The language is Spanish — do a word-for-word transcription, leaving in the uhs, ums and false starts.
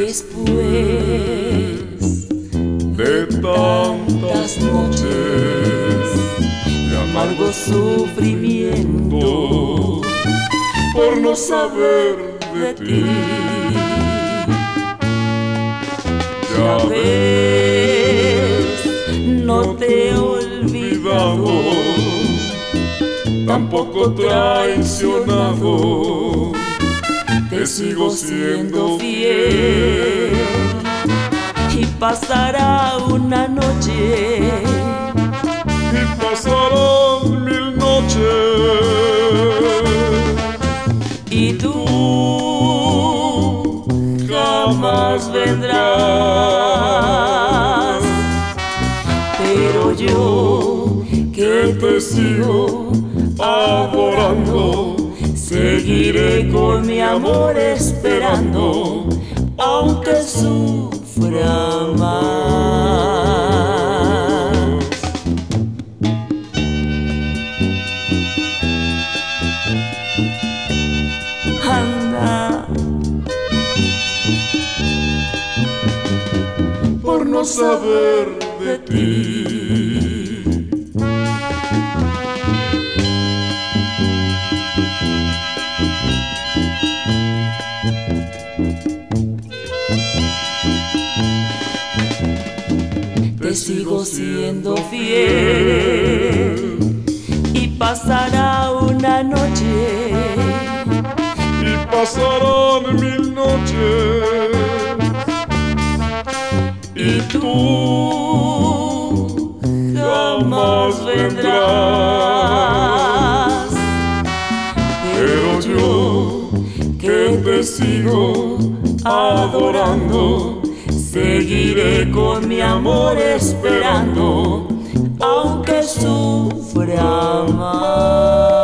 Después de tantas noches de amargo sufrimiento por no saber de ti, ya ves, no te he olvidado, tampoco traicionado, te sigo siendo fiel. Y pasará una noche, y pasarán mil noches, y tú jamás vendrás. Pero yo, que te sigo adorando, seguiré con mi amor esperando, aunque sufra más. Anda, por no saber de ti. te sigo siendo fiel. Y pasará una noche, y pasarán mil noches, y tú jamás vendrás. Pero yo, que te sigo adorando, seguiré con mi amor esperando, aunque sufra más.